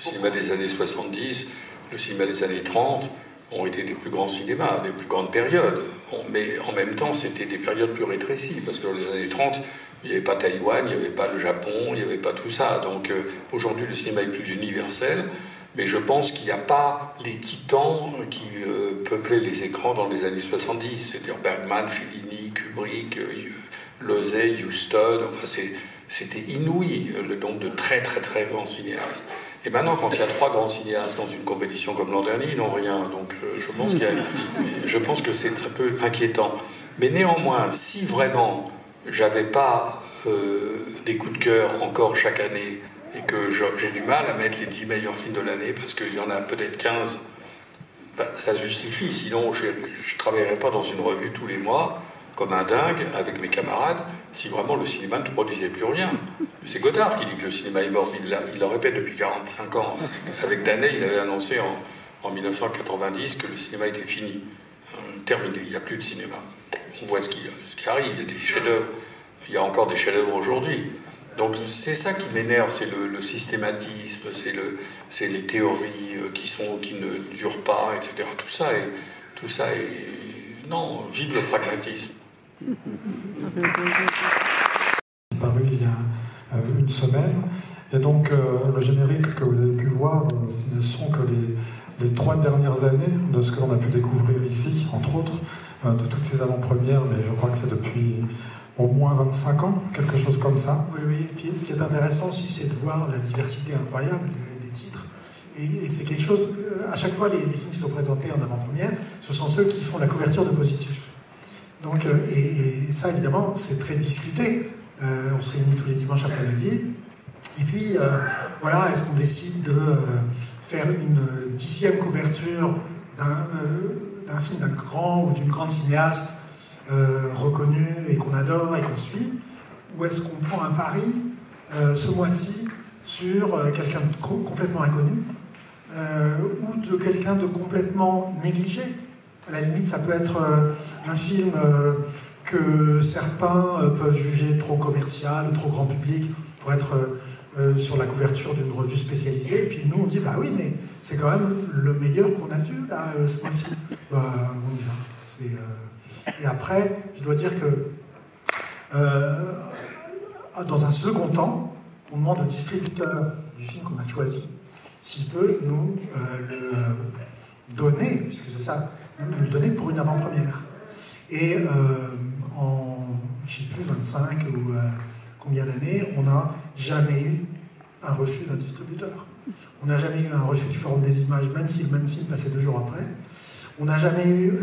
cinéma des années 70, le cinéma des années 30 ont été des plus grands cinémas, des plus grandes périodes. Mais en même temps, c'était des périodes plus rétrécies, parce que dans les années 30, il n'y avait pas Taïwan, il n'y avait pas le Japon, il n'y avait pas tout ça. Donc aujourd'hui, le cinéma est plus universel, mais je pense qu'il n'y a pas les titans qui peuplaient les écrans dans les années 70. C'est-à-dire Bergman, Fellini, Kubrick, Losey, Huston, enfin c'était inouï le nombre de très très très grands cinéastes. Et maintenant, quand il y a 3 grands cinéastes dans une compétition comme l'an dernier, ils n'ont rien. Donc je pense que c'est un peu inquiétant. Mais néanmoins, si vraiment j'avais pas des coups de cœur encore chaque année et que j'ai du mal à mettre les 10 meilleurs films de l'année parce qu'il y en a peut-être 15, ben, ça justifie. Sinon, je ne travaillerais pas dans une revue tous les mois comme un dingue avec mes camarades si vraiment le cinéma ne produisait plus rien. C'est Godard qui dit que le cinéma est mort. Il le répète depuis 45 ans. Avec Daney, il avait annoncé en 1990 que le cinéma était fini, terminé, il n'y a plus de cinéma. On voit ce qui arrive, il y a des chefs-d'œuvre, il y a encore des chefs-d'œuvre aujourd'hui. Donc c'est ça qui m'énerve, c'est le systématisme, c'est les théories qui ne durent pas, etc. Tout ça est non, vive le pragmatisme. C'est paru il y a une semaine, et donc le générique que vous avez pu voir, ce ne sont que les 3 dernières années de ce que l'on a pu découvrir ici, entre autres, de toutes ces avant-premières, mais je crois que c'est depuis au moins 25 ans, quelque chose comme ça. Oui, et puis ce qui est intéressant aussi, c'est de voir la diversité incroyable des titres. Et c'est quelque chose, à chaque fois, les films qui sont présentés en avant-première, ce sont ceux qui font la couverture de Positif. Donc, et ça, évidemment, c'est très discuté. On se réunit tous les dimanches après-midi. Et puis, voilà, est-ce qu'on décide de faire une 10e couverture d'un film d'un grand ou d'une grande cinéaste reconnu et qu'on adore et qu'on suit, ou est-ce qu'on prend un pari ce mois-ci sur quelqu'un de complètement inconnu ou de quelqu'un de complètement négligé? À la limite, ça peut être un film que certains peuvent juger trop commercial, trop grand public, pour être sur la couverture d'une revue spécialisée. Et puis nous, on dit, bah oui, mais c'est quand même le meilleur qu'on a vu là, ce mois-ci. Bah, on y va. Et après, je dois dire que dans un second temps, on demande au distributeur du film qu'on a choisi s'il peut nous le donner, puisque c'est ça, nous le donner pour une avant-première. Et en, je ne sais plus, 25 ou combien d'années, on n'a jamais eu un refus d'un distributeur. On n'a jamais eu un refus du Forum des images, même si le même film passait 2 jours après. On n'a jamais eu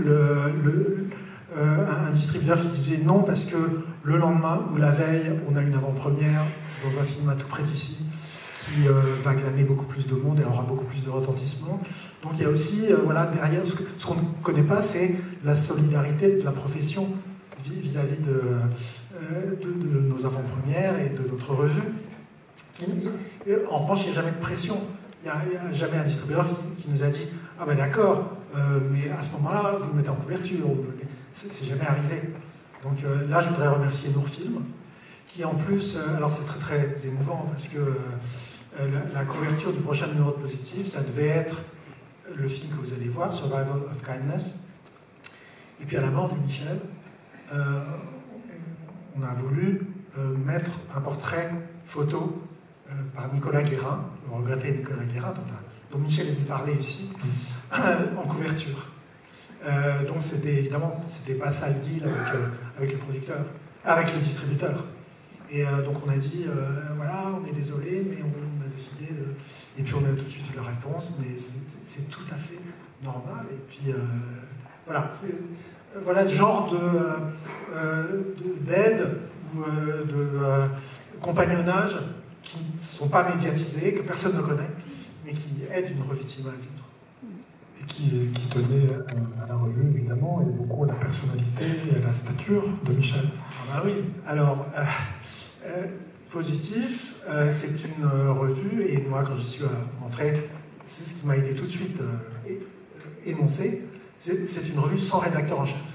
un distributeur qui disait non parce que le lendemain ou la veille, on a une avant-première dans un cinéma tout près d'ici qui va glaner beaucoup plus de monde et aura beaucoup plus de retentissement. Donc il y a aussi, voilà, derrière, ce qu'on ne connaît pas, c'est la solidarité de la profession vis-à-vis de nos avant-premières et de notre revue. En revanche, il n'y a jamais de pression. Il n'y a jamais un distributeur qui nous a dit « Ah ben d'accord, mais à ce moment-là, vous le mettez en couverture. » C'est jamais arrivé. Donc là, je voudrais remercier Nourfilm, qui en plus, alors c'est très très émouvant, parce que la couverture du prochain numéro de Positif, ça devait être le film que vous allez voir, Survival of Kindness. Et puis à la mort de Michel, on a voulu mettre un portrait photo par Nicolas Guérin, le regretté Nicolas Guérin, dont Michel est venu parler ici, en couverture. Donc c'était évidemment, c'était pas ça le deal avec le producteur, avec le distributeur. Et donc on a dit, voilà, on est désolé, mais on a décidé de... Et puis on a tout de suite eu la réponse, mais c'est tout à fait normal. Et puis voilà, voilà le genre d'aide ou de compagnonnage qui ne sont pas médiatisés, que personne ne connaît, mais qui aident une revue de cinéma à vivre. Et qui tenait à la revue, évidemment, et beaucoup à la personnalité et à la stature de Michel. Ah bah oui, alors, Positif, c'est une revue, et moi, quand j'y suis entré, c'est ce qui m'a été tout de suite énoncé, c'est une revue sans rédacteur en chef.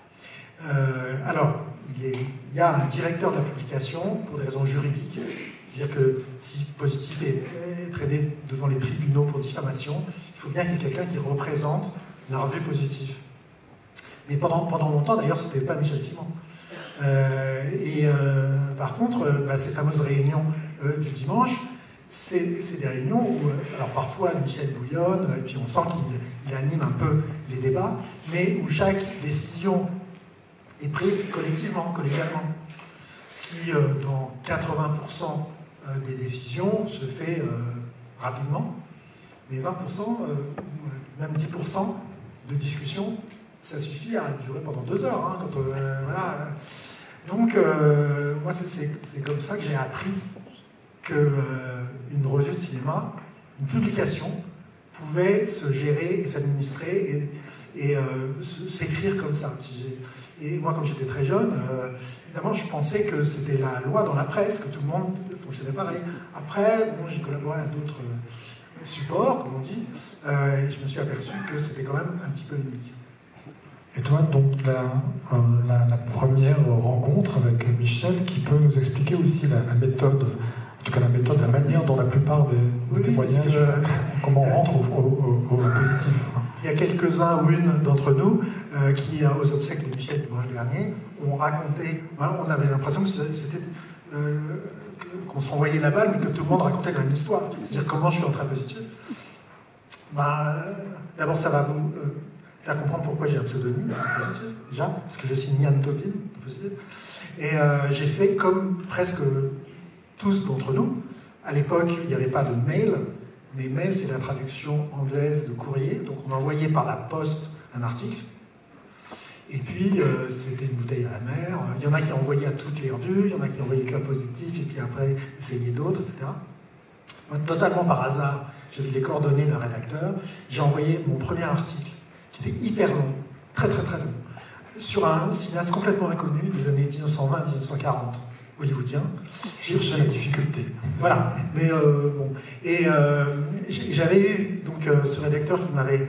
Alors, il y a un directeur de la publication, pour des raisons juridiques, C'est-à-dire que si Positif est traîné devant les tribunaux pour diffamation, il faut bien qu'il y ait quelqu'un qui représente la revue Positif. Mais pendant longtemps, d'ailleurs, ce n'était pas Michel Simon. Par contre, ces fameuses réunions du dimanche, c'est des réunions où, alors parfois Michel bouillonne, et puis on sent qu'il anime un peu les débats, mais où chaque décision est prise collectivement, collégialement. Ce qui, dans 80% des décisions, se fait rapidement, mais 20%, même 10% de discussion, ça suffit à durer pendant 2 heures. Hein, voilà. Donc, moi, c'est comme ça que j'ai appris qu'une revue de cinéma, une publication, pouvait se gérer et s'administrer et s'écrire comme ça. Et moi, comme j'étais très jeune, évidemment, je pensais que c'était la loi dans la presse, que tout le monde fonctionnait pareil. Après, bon, j'ai collaboré à d'autres supports, comme on dit, et je me suis aperçu que c'était quand même un petit peu unique. Et toi, donc, la première rencontre avec Michel, qui peut nous expliquer aussi la méthode, en tout cas la manière dont la plupart des témoignages, comment on rentre au positif. Il y a quelques-uns ou une d'entre nous qui, aux obsèques de Michel dimanche dernier, ont raconté, on avait l'impression que c'était qu'on se renvoyait la balle, mais que tout le monde racontait la même histoire. C'est-à-dire comment je suis entré positif. D'abord, ça va vous faire comprendre pourquoi j'ai un pseudonyme positif, déjà, parce que je suis Yann Tobin, positif. Et j'ai fait comme presque tous d'entre nous. À l'époque, il n'y avait pas de mail, mais mail, c'est la traduction anglaise de courrier. Donc on envoyait par la poste un article. Et puis, c'était une bouteille à la mer. Il y en a qui envoyaient à toutes les revues, il y en a qui envoyaient qu'un positif, et puis après, essayaient d'autres, etc. Moi, totalement par hasard, j'avais les coordonnées d'un rédacteur. J'ai envoyé mon premier article, qui était hyper long, très très très long, sur un cinéaste complètement inconnu des années 1920-1940, hollywoodien. J'ai cherché la difficulté. Voilà, mais bon. Et j'avais eu donc ce rédacteur qui m'avait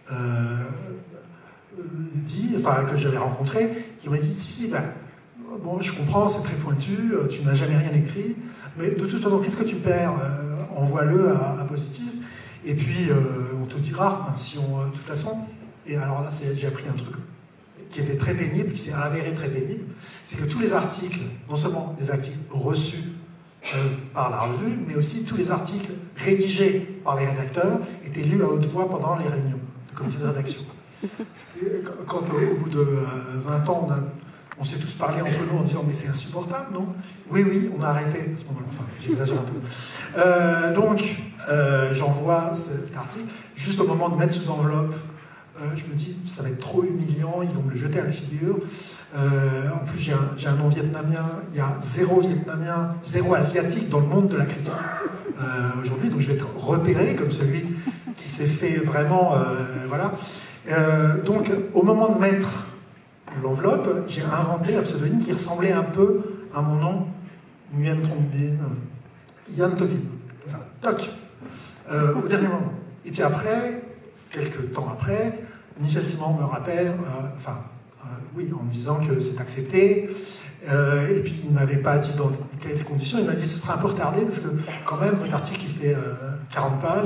dit, enfin que j'avais rencontré, qui m'a dit si, bon, je comprends, c'est très pointu, tu n'as jamais rien écrit, mais de toute façon, qu'est-ce que tu perds envoie-le à Positif, et puis on te dira, même si on, de toute façon. Et alors là, j'ai appris un truc qui était très pénible, qui s'est avéré très pénible, c'est que tous les articles, non seulement les articles reçus par la revue, mais aussi tous les articles rédigés par les rédacteurs étaient lus à haute voix pendant les réunions de comité de rédaction. Quand au bout de 20 ans, on s'est tous parlé entre nous en disant mais c'est insupportable, non? Oui, on a arrêté à ce moment-là, enfin j'exagère un peu. Donc j'envoie cet article, juste au moment de mettre sous enveloppe, je me dis ça va être trop humiliant, ils vont me le jeter à la figure. En plus j'ai un nom vietnamien, il y a 0 vietnamien, 0 asiatique dans le monde de la critique aujourd'hui, donc je vais être repéré comme celui qui s'est fait vraiment, voilà. Donc au moment de mettre l'enveloppe, j'ai inventé un pseudonyme qui ressemblait un peu à mon nom, Nguyen Trong Binh, Yann Tobin, comme ça, toc, au dernier moment. Et puis après, quelques temps après, Michel Simon me rappelle, oui, en me disant que c'est accepté, et puis il ne m'avait pas dit dans quelles conditions, il m'a dit ce sera un peu retardé parce que quand même votre article il fait 40 pages,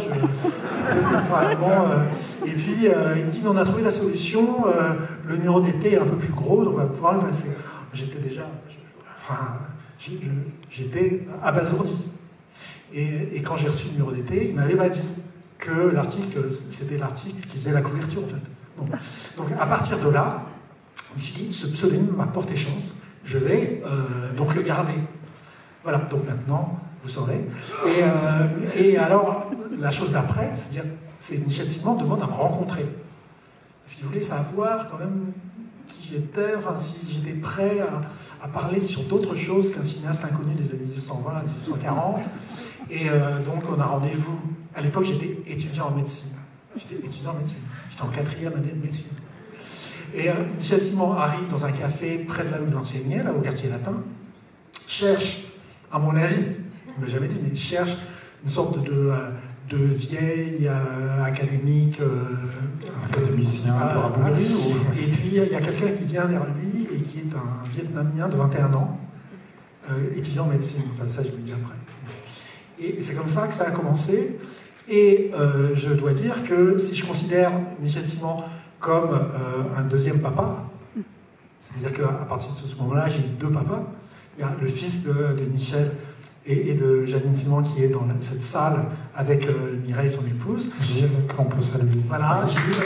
et puis il me dit mais on a trouvé la solution, le numéro d'été est un peu plus gros, donc on va pouvoir le passer. J'étais déjà, j'étais abasourdi. Et quand j'ai reçu le numéro d'été, il m'avait pas dit que l'article, c'était l'article qui faisait la couverture en fait. Bon. Donc à partir de là, je me suis dit, ce pseudonyme m'a porté chance, je vais donc le garder. Voilà, donc maintenant, vous saurez. Et alors, la chose d'après, c'est-à-dire, c'est Michel Simon demande à me rencontrer. Parce qu'il voulait savoir quand même qui j'étais, enfin si j'étais prêt à parler sur d'autres choses qu'un cinéaste inconnu des années 1920 à 1940. Et donc on a rendez-vous. À l'époque, j'étais étudiant en médecine. J'étais en 4e année de médecine. Et Michel Simon arrive dans un café près de là où il enseignait, là au quartier latin, cherche, à mon avis, il ne m'a jamais dit, mais il cherche une sorte de vieille académique, académicien, et puis il y a quelqu'un qui vient vers lui et qui est un Vietnamien de 21 ans, étudiant en médecine. Enfin ça je me dis après. Et c'est comme ça que ça a commencé. Et je dois dire que si je considère Michel Simon comme un deuxième papa, c'est-à-dire qu'à partir de ce moment-là, j'ai eu 2 papas. Il y a le fils de Michel et de Janine Simon qui est dans cette salle avec Mireille, son épouse. Gilles, qu'on peut saluer. Voilà, Gilles.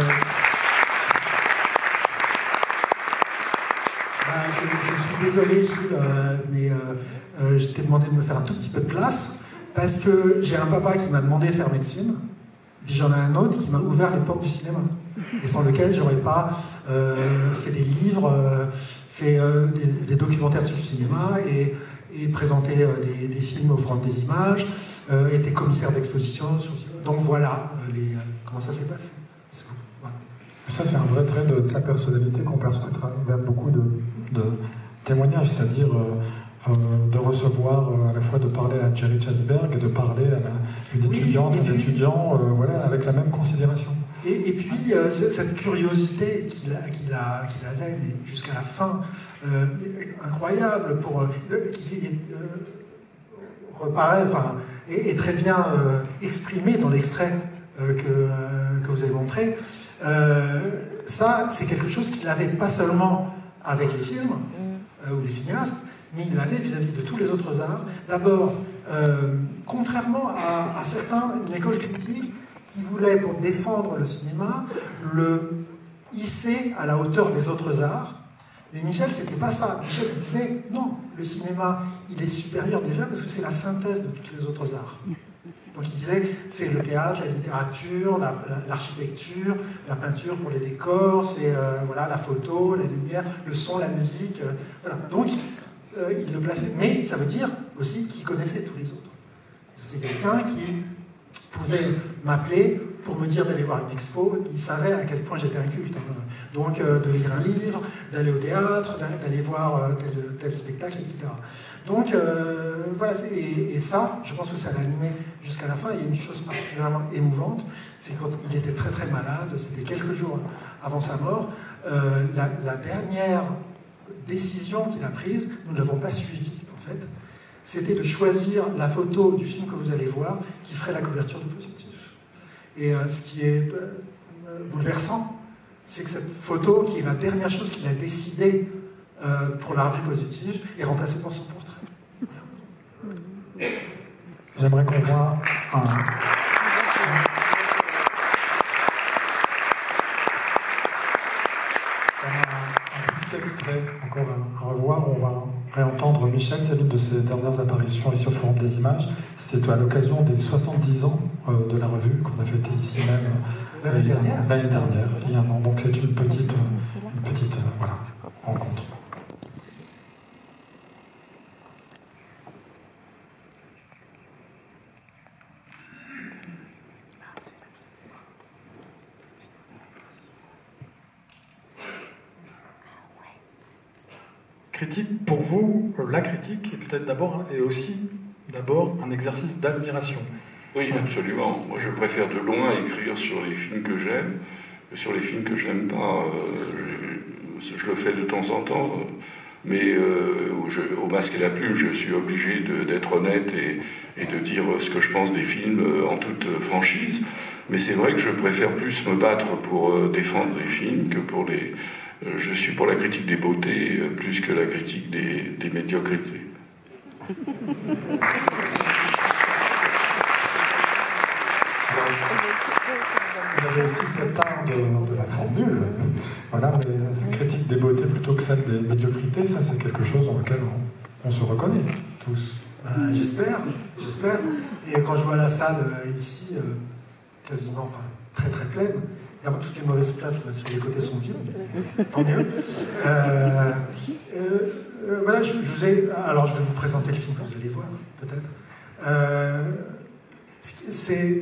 Je suis désolé, Gilles, mais je t'ai demandé de me faire un tout petit peu de place parce que j'ai un papa qui m'a demandé de faire médecine, puis j'en ai un autre qui m'a ouvert les portes du cinéma, et sans lequel j'aurais pas fait des livres, fait des documentaires sur le cinéma et présenté des films offrant des images, été commissaire d'exposition. Donc voilà comment ça s'est passé. Voilà. Ça, c'est un vrai trait de sa personnalité qu'on perçoit à travers beaucoup de témoignages, c'est-à-dire de recevoir, à la fois de parler à Jerry Chasberg, de parler à une étudiante, un étudiant, voilà, avec la même considération. Et puis, cette curiosité qu'il avait, mais jusqu'à la fin, incroyable, qui reparaît, enfin, est très bien exprimé dans l'extrait que vous avez montré. Ça, c'est quelque chose qu'il n'avait pas seulement avec les films ou les cinéastes, mais il l'avait vis-à-vis de tous les autres arts. D'abord, contrairement à certains, une école critique qui voulait, pour défendre le cinéma, le hisser à la hauteur des autres arts. Mais Michel, c'était pas ça. Michel disait, non, le cinéma, il est supérieur déjà parce que c'est la synthèse de tous les autres arts. Donc il disait, c'est le théâtre, la littérature, l'architecture, la peinture pour les décors, c'est voilà, la photo, la lumière, le son, la musique. Voilà. Donc il le plaçait. Mais ça veut dire aussi qu'il connaissait tous les autres. C'est quelqu'un qui pouvait m'appeler pour me dire d'aller voir une expo. Il savait à quel point j'étais inculte. Donc de lire un livre, d'aller au théâtre, d'aller voir tel spectacle, etc. Donc voilà, et ça, je pense que ça l'animait jusqu'à la fin. Il y a une chose particulièrement émouvante, c'est quand il était très très malade, c'était quelques jours avant sa mort, la dernière décision qu'il a prise, nous ne l'avons pas suivie en fait, c'était de choisir la photo du film que vous allez voir qui ferait la couverture de Positif. Et ce qui est bouleversant, c'est que cette photo, qui est la dernière chose qu'il a décidé pour la revue Positif, est remplacée par son portrait. Voilà. J'aimerais qu'on voit un petit extrait, encore à revoir. On va réentendre Michel, c'est l'une de ses dernières apparitions ici au Forum des Images. C'était à l'occasion des 70 ans de la revue qu'on a fêté ici même l'année dernière, il y a un an. Donc c'est une petite voilà, rencontre. Critique, pour vous, la critique est peut-être d'abord et aussi un exercice d'admiration. Oui, absolument. Moi, je préfère de loin écrire sur les films que j'aime. Sur les films que je n'aime pas, je le fais de temps en temps. Mais au Masque et la Plume, je suis obligé d'être honnête et de dire ce que je pense des films en toute franchise. Mais c'est vrai que je préfère plus me battre pour défendre les films que pour les... je suis pour la critique des beautés plus que la critique des médiocrités. Il y avait aussi cet art de la formule, voilà, mais la critique des beautés plutôt que celle des médiocrités, ça c'est quelque chose dans lequel on se reconnaît tous. J'espère. Et quand je vois la salle ici, quasiment, enfin très très pleine, il y a toutes les mauvaises places là sur les côtés sont vides, mais tant mieux. Voilà, alors je vais vous présenter le film que vous allez voir, peut-être. C'est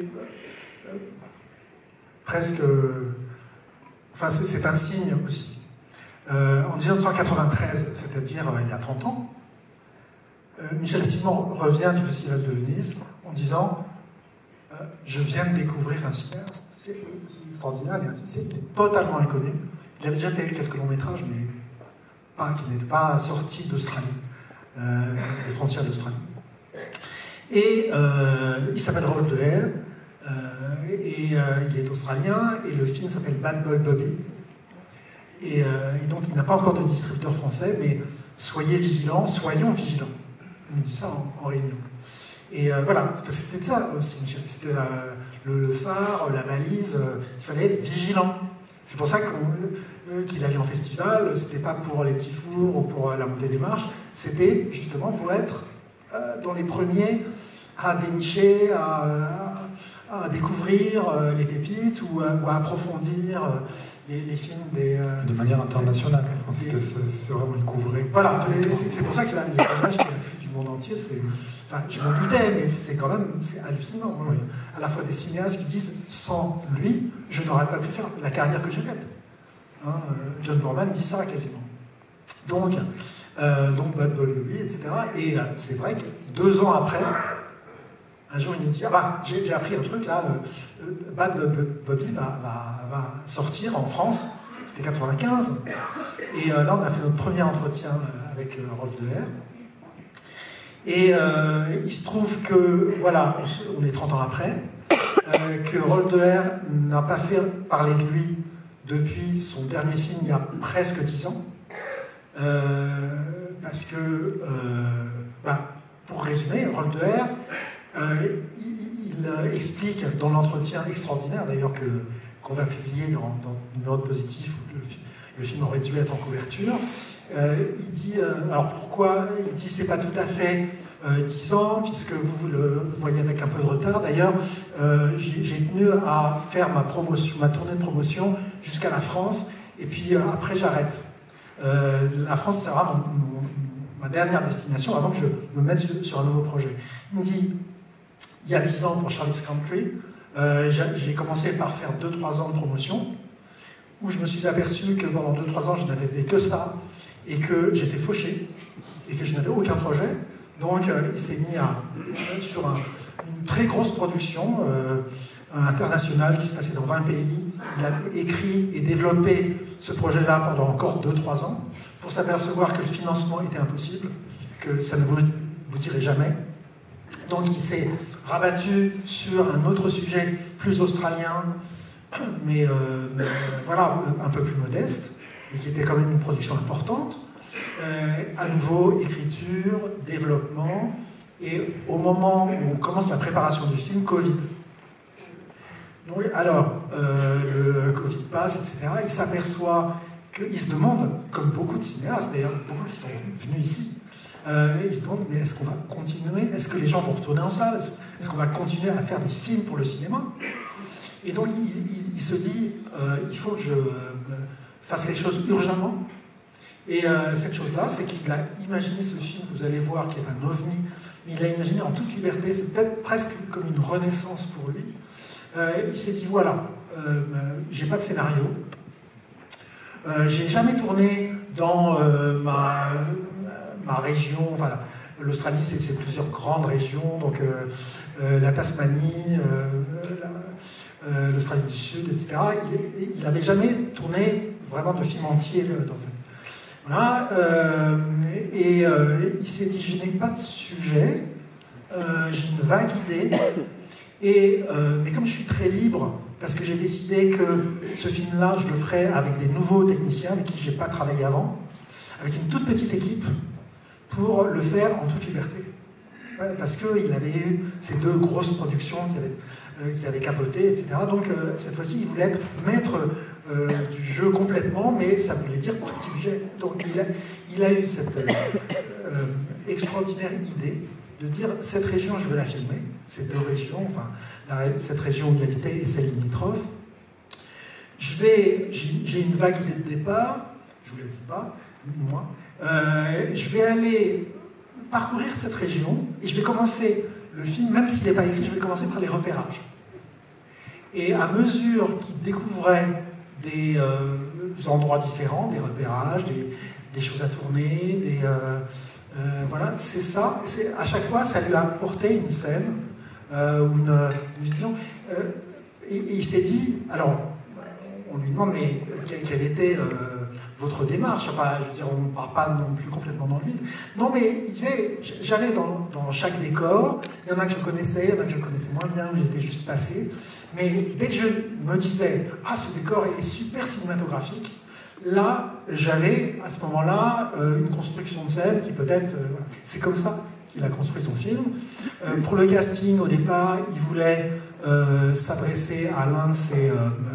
presque... Enfin, c'est un signe aussi. En 1993, c'est-à-dire il y a 30 ans, Michel Simon revient du Festival de Venise en disant je viens de découvrir un cinéaste, c'est extraordinaire, c'est totalement inconnu. Il avait déjà fait quelques longs métrages, mais qui n'étaient pas sortis d'Australie, des frontières d'Australie. Et il s'appelle Rolf de Haer, il est australien, et le film s'appelle Bad Boy Bobby. Et donc il n'a pas encore de distributeur français, mais soyez vigilants, soyons vigilants. On nous dit ça en réunion. Et voilà, c'était ça aussi, c'était le phare, la balise, il fallait être vigilant. C'est pour ça qu'il allait en festival, c'était pas pour les petits fours ou pour la montée des marches, c'était justement pour être dans les premiers à dénicher, à découvrir les pépites ou à approfondir les films de manière internationale. C'est vraiment le couvrir. Voilà, c'est pour ça que l'image qui afflue du monde entier, je m'en doutais, mais c'est quand même hallucinant. Oui. À la fois des cinéastes qui disent sans lui, je n'aurais pas pu faire la carrière que j'ai faite. John Borman dit ça quasiment. Donc Bad Boy Bobby, etc. Et c'est vrai que 2 ans après, un jour il nous dit j'ai appris un truc là, Bad Boy Bobby va sortir en France, c'était 95. Et là on a fait notre premier entretien avec Rolf de Haer. Et il se trouve que, voilà, on est 30 ans après, que Rolf de Haer n'a pas fait parler de lui depuis son dernier film il y a presque 10 ans. Parce que, pour résumer, Rolf de Haer, il explique dans l'entretien extraordinaire, d'ailleurs, qu'on va publier dans Numéro de Positif, où le film aurait dû être en couverture. Il dit, alors pourquoi? Il dit c'est pas tout à fait 10 ans, puisque vous le voyez avec un peu de retard. D'ailleurs, j'ai tenu à faire ma tournée de promotion jusqu'à la France, et puis après j'arrête. La France sera ma dernière destination avant que je me mette sur un nouveau projet. Il me dit, il y a 10 ans pour Charlie's Country, j'ai commencé par faire 2-3 ans de promotion, où je me suis aperçu que pendant 2-3 ans, je n'avais fait que ça, et que j'étais fauché, et que je n'avais aucun projet. Donc il s'est mis sur une très grosse production internationale qui se passait dans 20 pays. Il a écrit et développé ce projet-là pendant encore 2-3 ans, pour s'apercevoir que le financement était impossible, que ça ne aboutirait jamais. Donc il s'est rabattu sur un autre sujet plus australien, mais voilà, un peu plus modeste, et qui était quand même une production importante. À nouveau, écriture, développement, et au moment où on commence la préparation du film, Covid. Donc, alors, le Covid passe, etc. Il s'aperçoit qu'il se demande, comme beaucoup de cinéastes, d'ailleurs, beaucoup qui sont venus ici, ils se demandent, mais est-ce qu'on va continuer? Est-ce que les gens vont retourner en salle? Est-ce qu'on va continuer à faire des films pour le cinéma? Et donc, il se dit, il faut que je fasse quelque chose urgemment. Et cette chose-là, c'est qu'il a imaginé ce film que vous allez voir, qui est un ovni, mais il l'a imaginé en toute liberté, c'est peut-être presque comme une renaissance pour lui. Il s'est dit, voilà, j'ai pas de scénario, j'ai jamais tourné dans ma région, enfin, l'Australie c'est plusieurs grandes régions, donc la Tasmanie, l'Australie du Sud, etc. Il n'avait jamais tourné vraiment de film entier dans cette... Voilà, il s'est dit, je n'ai pas de sujet, j'ai une vague idée, mais comme je suis très libre, parce que j'ai décidé que ce film-là, je le ferai avec des nouveaux techniciens avec qui je n'ai pas travaillé avant, avec une toute petite équipe, pour le faire en toute liberté. Ouais, parce qu'il avait eu ces 2 grosses productions qui avaient capoté, etc. Donc cette fois-ci, il voulait être maître du jeu complètement, mais ça voulait dire tout petit budget. Donc il a eu cette extraordinaire idée de dire, cette région, je veux la filmer, ces 2 régions, enfin, cette région où il habitait et celle limitrophe. J'ai une vague idée de départ, je ne vous le dis pas, moi, je vais aller parcourir cette région, et je vais commencer le film, même s'il n'est pas écrit, je vais commencer par les repérages. Et à mesure qu'il découvrait des endroits différents, des repérages, des choses à tourner, voilà, c'est ça. À chaque fois, ça lui a apporté une scène, une vision. Et il s'est dit, alors, on lui demande, mais quelles étaient votre démarche. Enfin, je veux dire, on ne part pas non plus complètement dans le vide. Non, mais il disait, j'allais dans chaque décor. Il y en a que je connaissais, il y en a que je connaissais moins bien, où j'étais juste passé. Mais dès que je me disais, ah, ce décor est super cinématographique, là, j'avais à ce moment-là une construction de scène qui peut-être, voilà. C'est comme ça qu'il a construit son film. Pour le casting, au départ, il voulait s'adresser à l'un de ses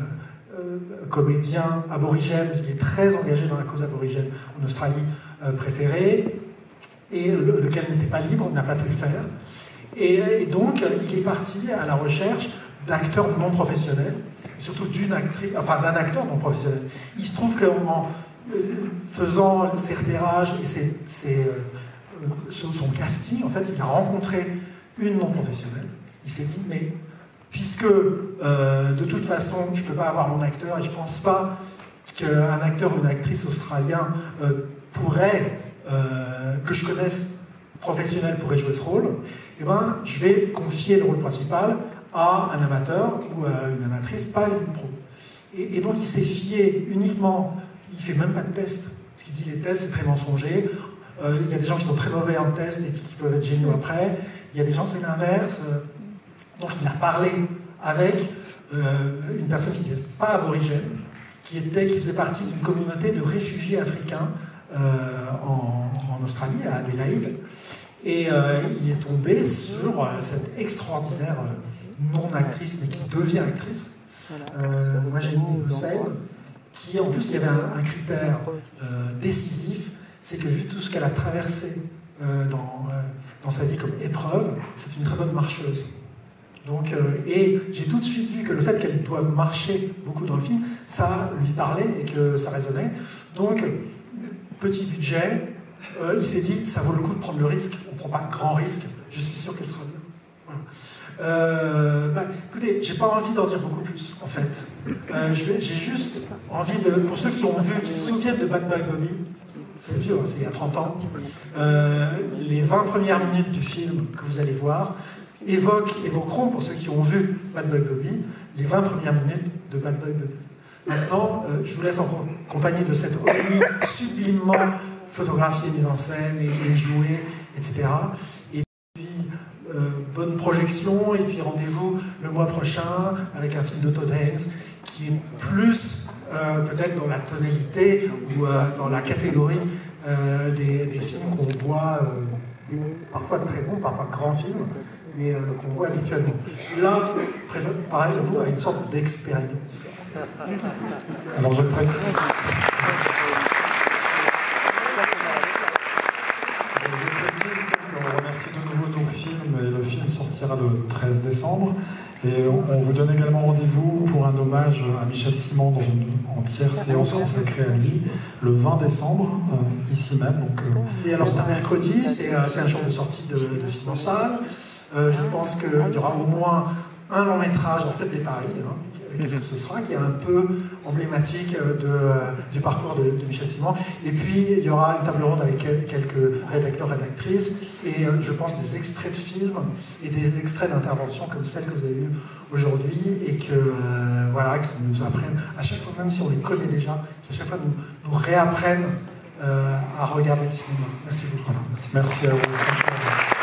comédien aborigène, il est très engagé dans la cause aborigène en Australie préférée, et lequel n'était pas libre, n'a pas pu le faire. Et donc, il est parti à la recherche d'acteurs non professionnels, et surtout d'un acteur non professionnel. Il se trouve qu'en faisant ses repérages et son casting, en fait, il a rencontré une non professionnelle. Il s'est dit, mais puisque de toute façon, je ne peux pas avoir mon acteur et je ne pense pas qu'un acteur ou une actrice australien pourrait, que je connaisse professionnel pourrait jouer ce rôle, eh ben, je vais confier le rôle principal à un amateur ou à une amatrice, pas une pro. Et donc il s'est fié uniquement, il ne fait même pas de test, parce qu'il dit les tests c'est très mensonger, il y a des gens qui sont très mauvais en test et puis qui peuvent être géniaux après, il y a des gens c'est l'inverse. Donc il a parlé avec une personne qui n'était pas aborigène, qui faisait partie d'une communauté de réfugiés africains en Australie, à Adélaïde. Et il est tombé sur cette extraordinaire non-actrice, mais qui devient actrice, Majeni Hussein, qui en plus, il y avait un critère décisif, c'est que vu tout ce qu'elle a traversé dans sa vie comme épreuve, c'est une très bonne marcheuse. Donc, et j'ai tout de suite vu que le fait qu'elle doive marcher beaucoup dans le film, ça lui parlait et que ça résonnait. Donc, petit budget, il s'est dit, ça vaut le coup de prendre le risque, on ne prend pas de grand risque, je suis sûr qu'elle sera bien. Voilà. Écoutez, j'ai pas envie d'en dire beaucoup plus, en fait. J'ai juste envie de, pour ceux qui ont vu, qui se souviennent de Bad Boy Bobby, c'est vieux, hein, c'est il y a 30 ans, les 20 premières minutes du film que vous allez voir, évoqueront, pour ceux qui ont vu Bad Boy Bobby, les 20 premières minutes de Bad Boy Bobby. Maintenant, je vous laisse en compagnie de cette ovni sublimement photographiée, mise en scène et jouée, etc. Et puis, bonne projection, et puis rendez-vous le mois prochain avec un film de Todd Haynes qui est plus peut-être dans la tonalité ou dans la catégorie des films qu'on voit, parfois très bons, parfois grands films, mais qu'on voit habituellement. Là, préparez-vous à une sorte d'expérience. Alors je précise. On remercie de nouveau nos films, et le film sortira le 13 décembre. Et on vous donne également rendez-vous pour un hommage à Michel Simon dans une entière séance consacrée à lui, le 20 décembre, ici même. Donc, et alors c'est un mercredi, c'est un jour de sortie de film en salle. Je pense qu'il y aura au moins un long métrage, en fait des paris, hein, qu'est-ce que ce sera, qui est un peu emblématique du parcours de Michel Simon. Et puis il y aura une table ronde avec quelques rédacteurs, rédactrices, et je pense des extraits de films et des extraits d'interventions comme celle que vous avez eue aujourd'hui, et voilà, qui nous apprennent à chaque fois, même si on les connaît déjà, qui à chaque fois nous réapprennent à regarder le cinéma. Merci beaucoup. Merci à vous.